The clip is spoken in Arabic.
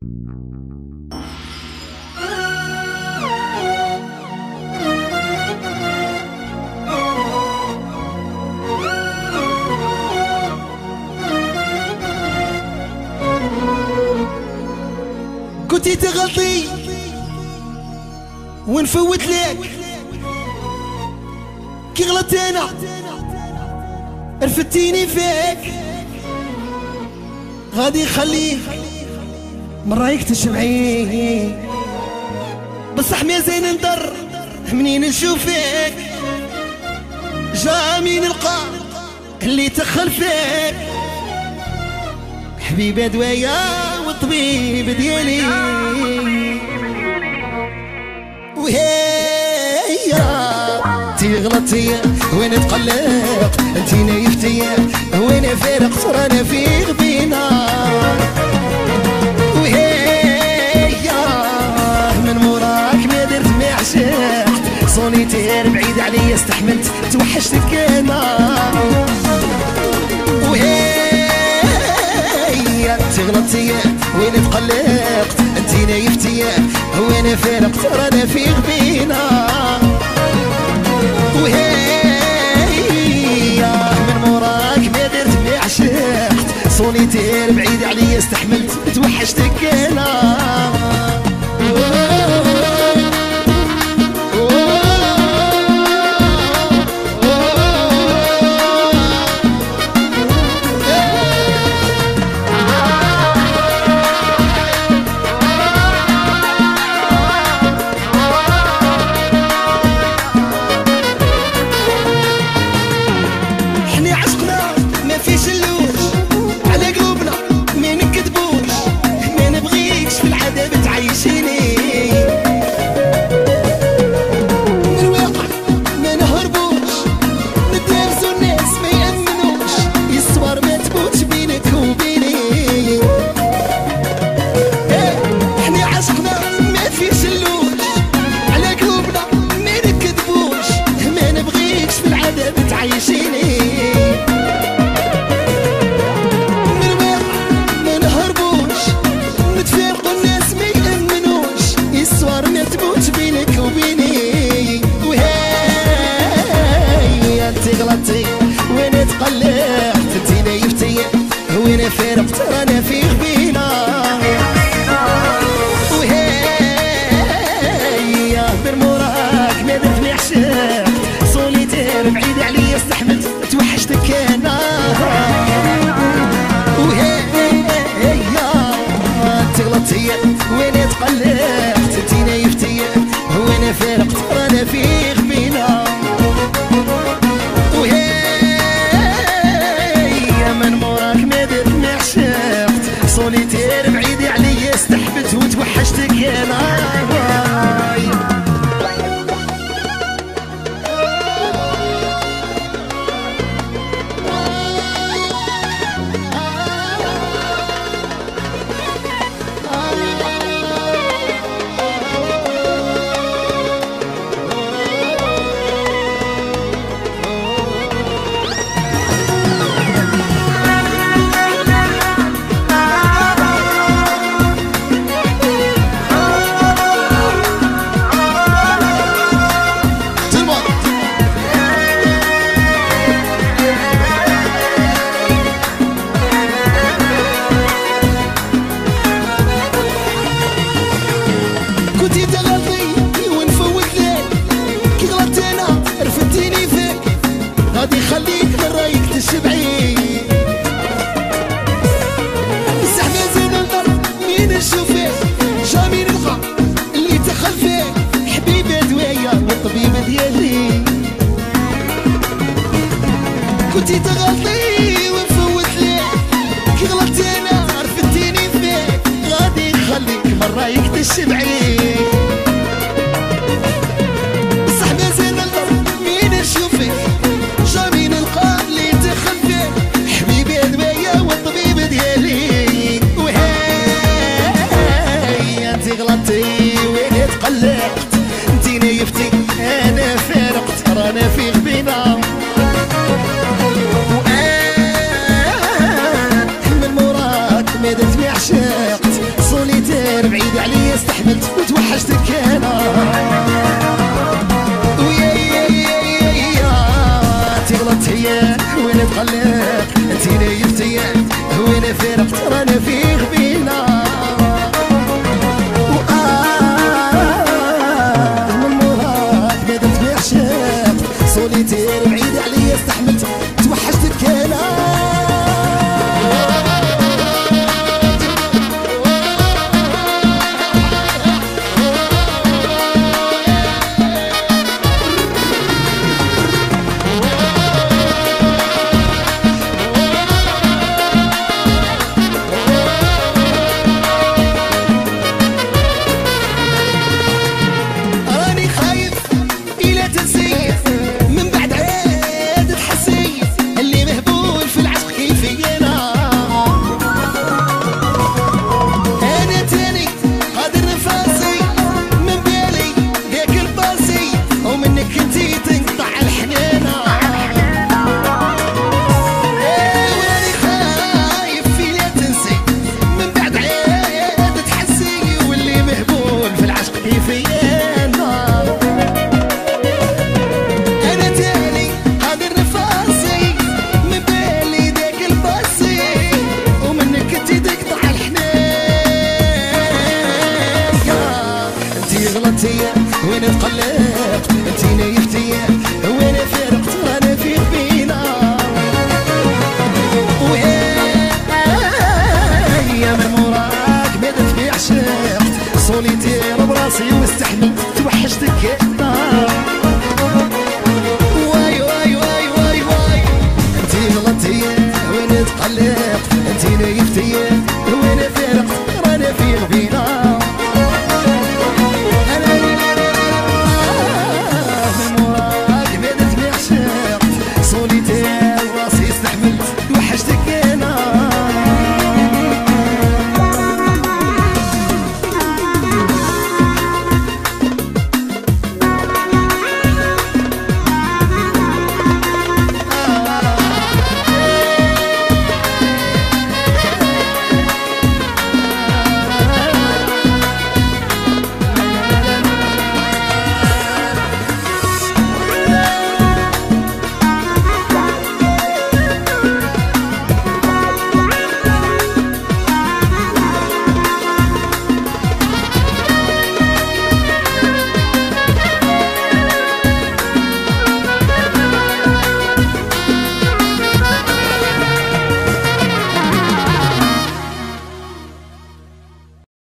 كنتي تغلطي ونفوت لك كي غلطت انا رفدتيني فيك غادي نخليه من رايك تشبعي بصح ما زين نضر منين نشوفك جا مين نلقى اللي تخل فيك حبيبه دوايا والطبيب ديالي وهي انتي غلطتي وين تقلق انتي نايفتي وين فارق رانا في غبينا وهي من موراك ما درت ما عشقت صونيتير بعيد عليا استحملت توحشتك انا انتي غلطتي وين تقلقت انتي نايفتي وين فارقت رانا في غبينا وهي من موراك ما درت ما عشقت صونيتير بعيد عليا استحملت توحشتك انا فارقت رانا في غبينا وهي من موراك ما درت ما عشقت صوليتير بعيد عليا استحملت توحشتك انا وهي انت غلطتي وين تقلقت انتي نايفتي وين فارقت رانا في غبينا صوليتير بعيد عليا استحبت وتوحشتك انا خليك من رايك تشبعي بصح ما زين نضر مين نشوفك جا مين نلقى اللي تخل فيك حبيبه دوايا والطبيب ديالي كنتي تغلطي ونفوت ليك كي غلطت انا رفدتيني فيك غادي نخليك من رايك تشبعي بصح ما زين نضر مين نشوفك غلطتي وين تقلقت انتي نايفتي انا فارقت رانا في غبينا من موراك ما درت ما عشقت صوليتير انتيا وين تقلقت انتي نيفتيا وين فرقت رانا في بينا ويا من موراك بدت في عشقت سوليتير براسي واستحملت توحشتك